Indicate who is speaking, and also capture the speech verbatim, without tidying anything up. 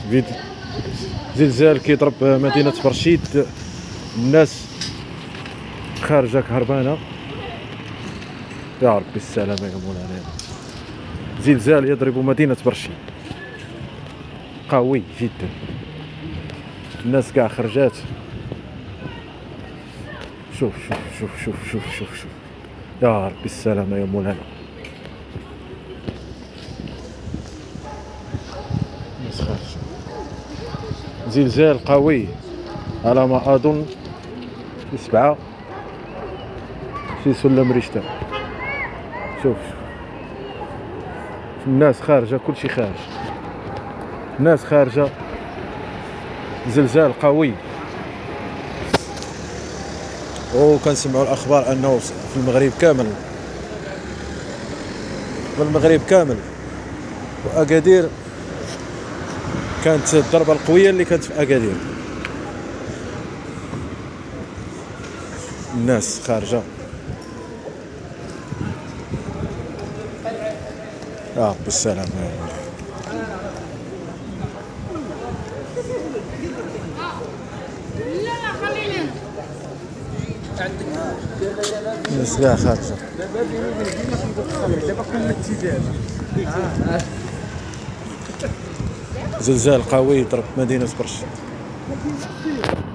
Speaker 1: فيديو زلزال كيضرب مدينة برشيد، الناس خارجة هربانة. يا ربي السلامة يا مولانا. زلزال يضرب مدينة برشيد قوي جدا، الناس كاع خرجات. شوف شوف شوف شوف شوف شوف شوف يا ربي السلامة يا مولانا. الناس خارجة. زلزال قوي على ما أظن في سبعة في سلم ريشتر. شوف الناس خارجة، كلشي خارج، الناس خارجة. زلزال قوي، وكنسمعوا الأخبار أنه في المغرب كامل، في المغرب كامل وأكادير كانت الضربة القوية اللي كانت في أكادير. الناس خارجة. يا رب السلامة يا رب. الناس كاع خارجة. زلزال قوي ضرب مدينة برشيد.